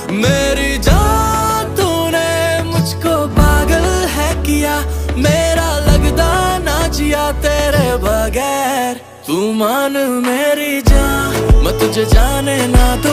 मेरी जान तूने मुझको पागल है किया, मेरा लगदा ना जिया तेरे बगैर। तू मान मेरी जान, मैं तुझे जाने ना दूं।